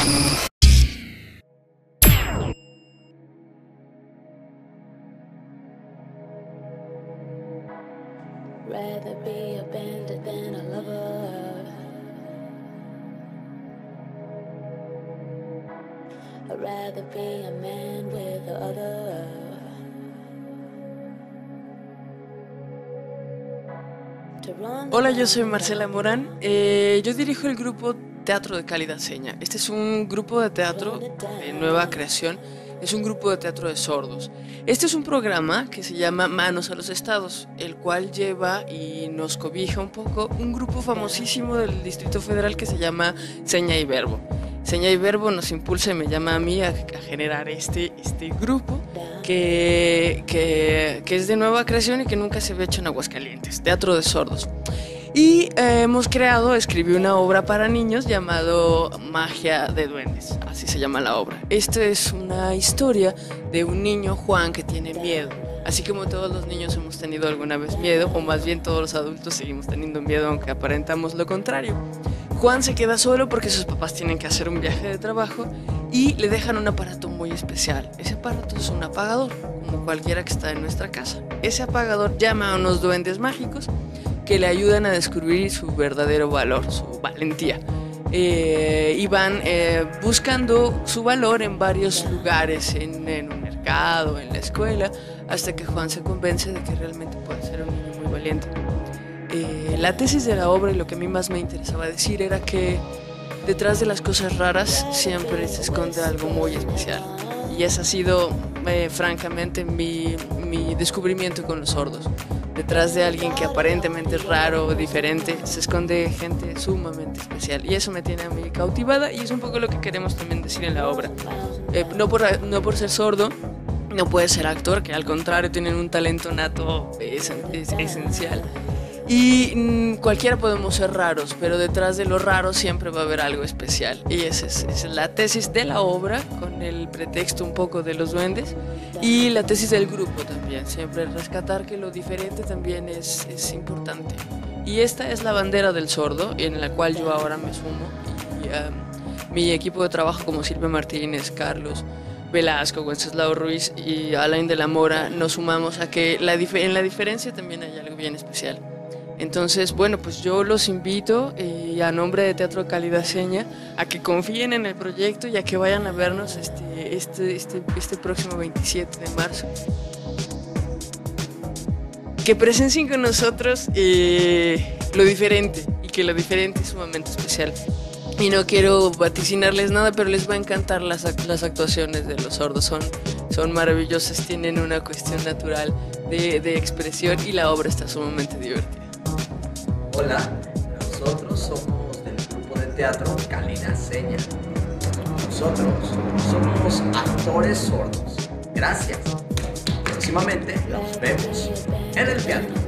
Rather be a bandit than a lover. I'd rather be a man with the other. Hola, yo soy Marcela Morán. Yo dirijo el grupo Teatro de Cálida Seña. Este es un grupo de teatro de nueva creación. Es un grupo de teatro de sordos. Este es un programa que se llama Manos a los Estados, el cual lleva y nos cobija un poco un grupo famosísimo del Distrito Federal que se llama Seña y Verbo. Seña y Verbo nos impulsa y me llama a mí a generar este grupo que es de nueva creación y que nunca se había hecho en Aguascalientes, Teatro de Sordos. Y escribí una obra para niños llamado Magia de Duendes, así se llama la obra. Esta es una historia de un niño, Juan, que tiene miedo. Así como todos los niños hemos tenido alguna vez miedo, o más bien todos los adultos seguimos teniendo miedo, aunque aparentamos lo contrario. Juan se queda solo porque sus papás tienen que hacer un viaje de trabajo y le dejan un aparato muy especial. Ese aparato es un apagador, como cualquiera que está en nuestra casa. Ese apagador llama a unos duendes mágicos que le ayudan a descubrir su verdadero valor, su valentía. Y van buscando su valor en varios lugares, en un mercado, en la escuela, hasta que Juan se convence de que realmente puede ser un niño muy valiente. La tesis de la obra y lo que a mí más me interesaba decir era que detrás de las cosas raras siempre se esconde algo muy especial. Y ese ha sido, francamente, mi descubrimiento con los sordos. Detrás de alguien que aparentemente es raro o diferente, se esconde gente sumamente especial. Y eso me tiene a mí cautivada y es un poco lo que queremos también decir en la obra. No por ser sordo, no puedes ser actor, que al contrario tienen un talento nato esencial. Y cualquiera podemos ser raros, pero detrás de lo raro siempre va a haber algo especial. Y esa es la tesis de la obra, con el pretexto un poco de los duendes. Y la tesis del grupo también, siempre rescatar que lo diferente también es importante. Y esta es la bandera del sordo, en la cual yo ahora me sumo. Y mi equipo de trabajo, como Silvia Martínez, Carlos Velasco, Wenceslao Ruiz y Alain de la Mora, nos sumamos a que en la diferencia también hay algo bien especial. Entonces, bueno, pues yo los invito a nombre de Teatro de Cálida Seña a que confíen en el proyecto y a que vayan a vernos este próximo 27 de marzo. Que presencien con nosotros lo diferente, y que lo diferente es sumamente especial. Y no quiero vaticinarles nada, pero les va a encantar las actuaciones de los sordos. Son maravillosas, tienen una cuestión natural de expresión y la obra está sumamente divertida. Hola, nosotros somos del grupo de teatro Cálida Seña. Nosotros somos actores sordos. Gracias. Próximamente nos vemos en el teatro.